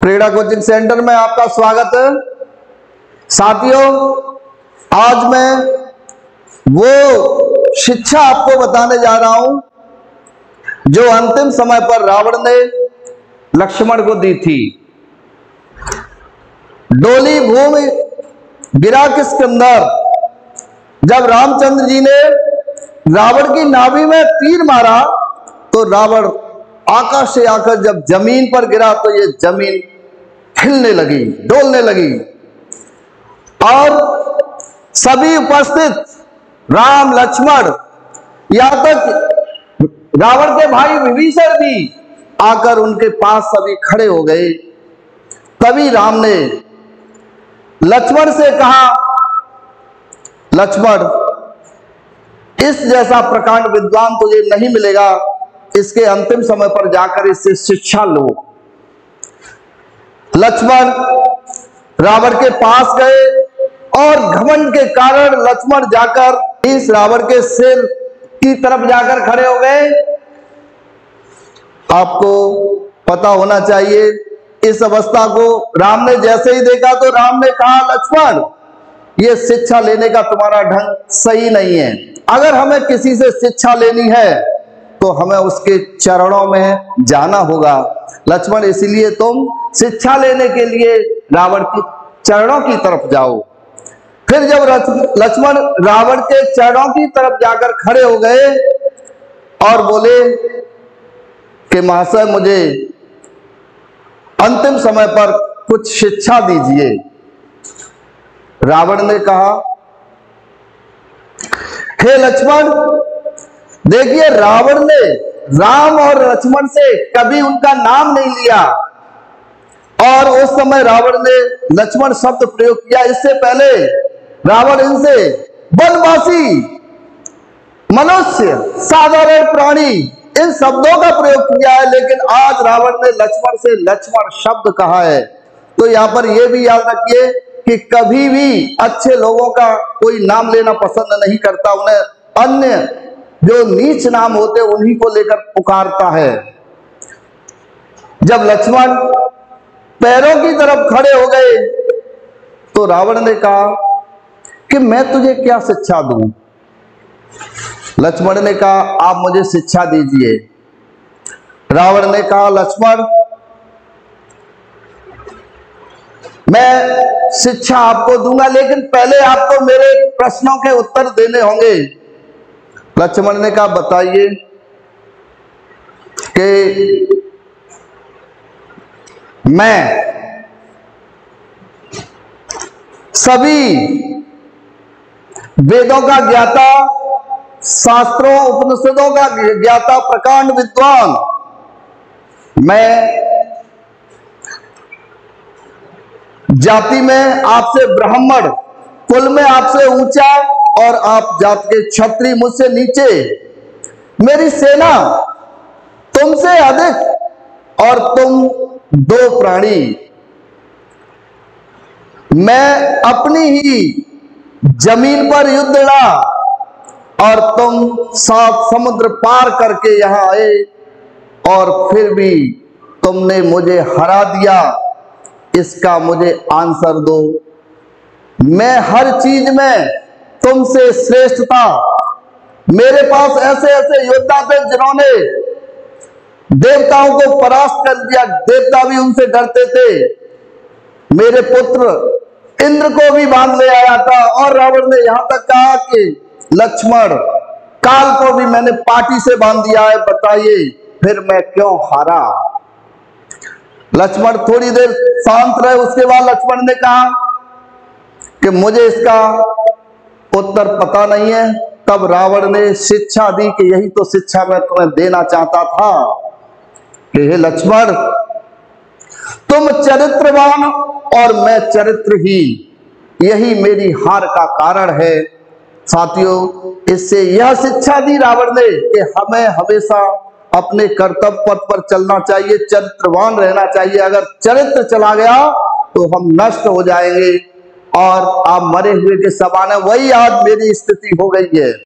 क्रीड़ा coaching centre में आपका स्वागत है। साथियों, आज मैं वो शिक्षा आपको बताने जा रहा हूं जो अंतिम समय पर रावण ने लक्ष्मण को दी थी। डोली भूमि गिरा किसके अंदर? जब रामचंद्र जी ने रावण की नाभि में तीर मारा तो रावण आकाश से आकर जब जमीन पर गिरा तो ये जमीन हिलने लगी, डोलने लगी और सभी उपस्थित राम, लक्ष्मण, यहां तक रावण के भाई विभीषण भी आकर उनके पास सभी खड़े हो गए। तभी राम ने लक्ष्मण से कहा, लक्ष्मण, इस जैसा प्रकांड विद्वान तुझे नहीं मिलेगा, इसके अंतिम समय पर जाकर इससे शिक्षा लो। लक्ष्मण रावण के पास गए और घमंड के कारण लक्ष्मण जाकर इस रावण के सिर की तरफ जाकर खड़े हो गए। आपको पता होना चाहिए, इस अवस्था को राम ने जैसे ही देखा तो राम ने कहा, लक्ष्मण, यह शिक्षा लेने का तुम्हारा ढंग सही नहीं है। अगर हमें किसी से शिक्षा लेनी है तो हमें उसके चरणों में जाना होगा। लक्ष्मण, इसलिए तुम शिक्षा लेने के लिए रावण के चरणों की तरफ जाओ। फिर जब लक्ष्मण रावण के चरणों की तरफ जाकर खड़े हो गए और बोले कि महाशय, मुझे अंतिम समय पर कुछ शिक्षा दीजिए। रावण ने कहा, हे लक्ष्मण, देखिए, रावण ने राम और लक्ष्मण से कभी उनका नाम नहीं लिया और उस समय रावण ने लक्ष्मण शब्द प्रयोग किया। इससे पहले रावण इनसे वनवासी, मनुष्य, साधारण प्राणी, इन शब्दों का प्रयोग किया है, लेकिन आज रावण ने लक्ष्मण से लक्ष्मण शब्द कहा है। तो यहां पर यह भी याद रखिए कि कभी भी अच्छे लोगों का कोई नाम लेना पसंद नहीं करता, उन्हें अन्य जो नीच नाम होते उन्हीं को लेकर पुकारता है। जब लक्ष्मण पैरों की तरफ खड़े हो गए तो रावण ने कहा कि मैं तुझे क्या शिक्षा दूं? लक्ष्मण ने कहा, आप मुझे शिक्षा दीजिए। रावण ने कहा, लक्ष्मण, मैं शिक्षा आपको दूंगा, लेकिन पहले आपको मेरे प्रश्नों के उत्तर देने होंगे। लक्ष्मण ने कहा, बताइए कि मैं सभी वेदों का ज्ञाता, शास्त्रों उपनिषदों का ज्ञाता, प्रकांड विद्वान, मैं जाति में आपसे ब्राह्मण, कुल में आपसे ऊंचा और आप जात के क्षत्रिय मुझसे नीचे, मेरी सेना तुमसे अधिक और तुम दो प्राणी। मैं अपनी ही जमीन पर युद्ध लड़ा और तुम 7 समुद्र पार करके यहां आए और फिर भी तुमने मुझे हरा दिया। इसका मुझे आंसर दो। मैं हर चीज में तुमसे श्रेष्ठ था। मेरे पास ऐसे ऐसे योद्धा थे जिन्होंने देवताओं को परास्त कर दिया, देवता भी उनसे डरते थे। मेरे पुत्र इंद्र को भी बांध ले आया था और रावण ने यहां तक कहा कि लक्ष्मण, काल को भी मैंने पाटी से बांध दिया है, बताइए फिर मैं क्यों हारा? लक्ष्मण थोड़ी देर शांत रहे। उसके बाद लक्ष्मण ने कहा कि मुझे इसका उत्तर पता नहीं है। तब रावण ने शिक्षा दी कि यही तो शिक्षा मैं तुम्हें देना चाहता था कि हे लक्ष्मण, तुम चरित्रवान और मैं चरित्रहीन, यही मेरी हार का कारण है। साथियों, इससे यह शिक्षा दी रावण ने कि हमें हमेशा अपने कर्तव्य पथ पर चलना चाहिए, चरित्रवान रहना चाहिए। अगर चरित्र चला गया तो हम नष्ट हो जाएंगे और आप मरे हुए के समान है। वही आज मेरी स्थिति हो गई है।